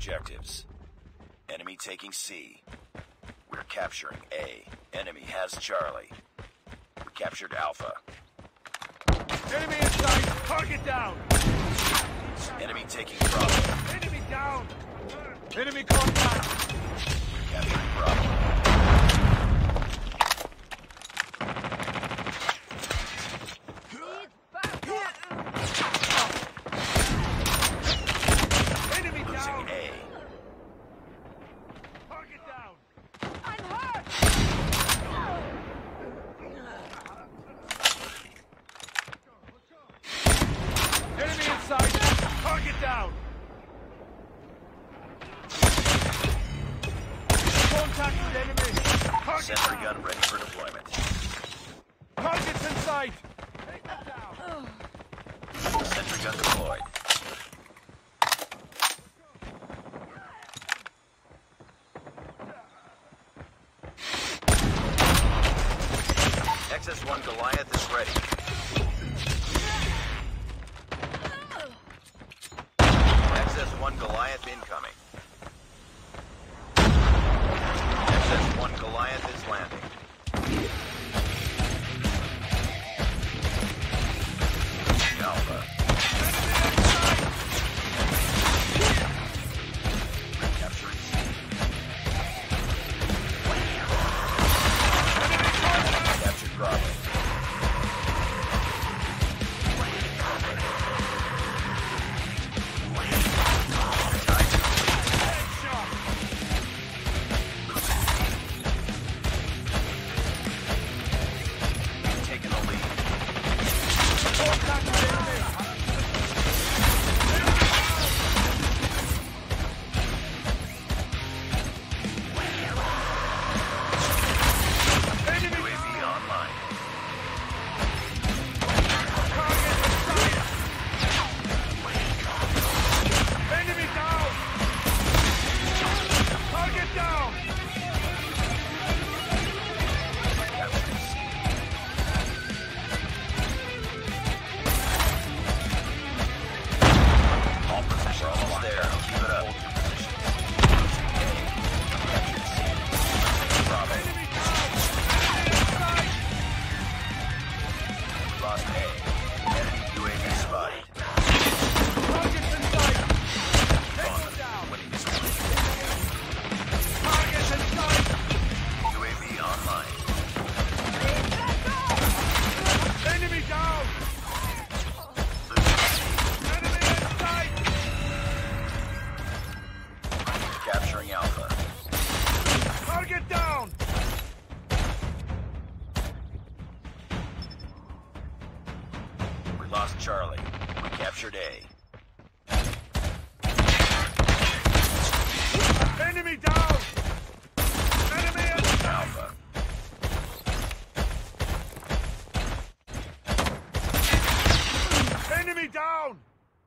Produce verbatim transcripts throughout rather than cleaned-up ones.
objectives. Enemy taking C. We're capturing A. Enemy has Charlie. We captured Alpha. Enemy in sight! Target down! Enemy taking Bravo. Enemy down! Enemy contact! We're capturing Bravo. Enemy down! A. Target down! I'm hurt! Enemy in sight! Target down! Contact with enemy! Target Sentry down! gun ready for deployment. Targets in sight! Take them down! Sentry gun deployed. X S one Goliath is ready. X S one Goliath incoming. X S one Goliath is landing. Alpha. Capturing C. Captured Bravo. Taking the lead. Contact with enemy! Enemy U A V online. target in sight! Enemy down! Target down! Capturing C. All positions almost there. Keep it up. Captured C. Bravo. Enemy down! Enemy in sight! Lost A. Enemy U A V spotted. Targets in sight! Take them down! Winning this one. Targets in sight! U A V online. Enemy down! Enemy in sight! Capturing Alpha. Target down! We lost Charlie. We captured A. Enemy down! Enemy in sight! Alpha. Enemy down!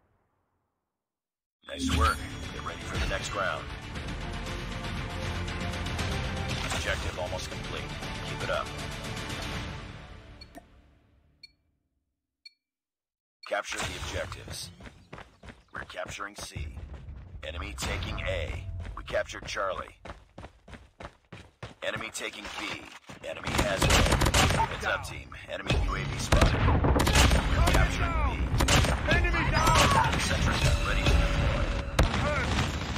Nice work. Get ready for the next round. Objective almost complete. Keep it up. Capture the objectives. We're capturing C. Enemy taking A. We captured Charlie. Enemy taking B. Enemy has A. Heads up, team. Enemy U A V spotted. We're capturing B. Enemy down! Sentry gun ready to deploy. Hurt!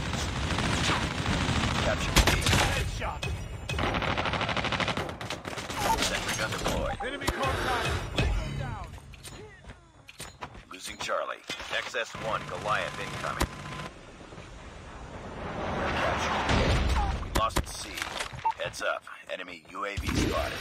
Capture B. Headshot! Sentry gun deployed. Enemy contact! Take them down! Losing Charlie. X S one Goliath incoming. We're captured. We lost C. Heads up. Enemy U A V spotted.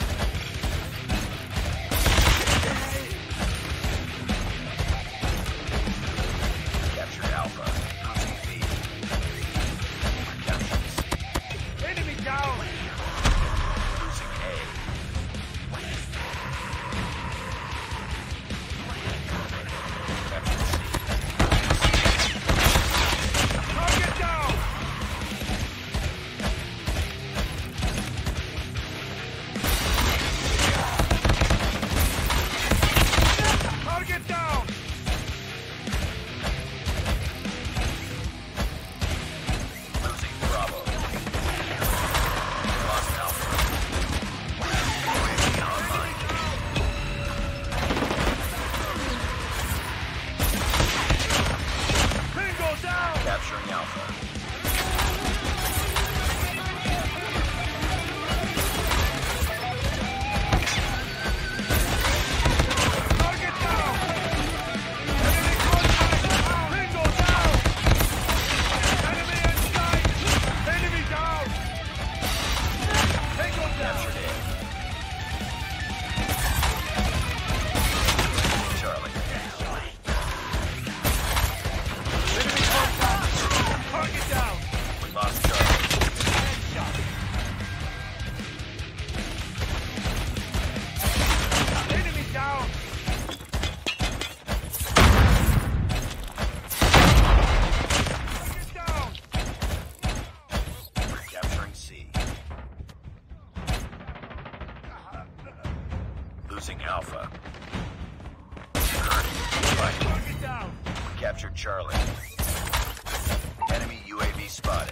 Captured Alpha. Losing B. We're capturing C. Enemy down! Losing A. Captured C. Target down! captured Charlie. Enemy U A V spotted.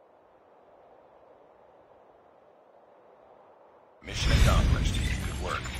Mission accomplished. Good work.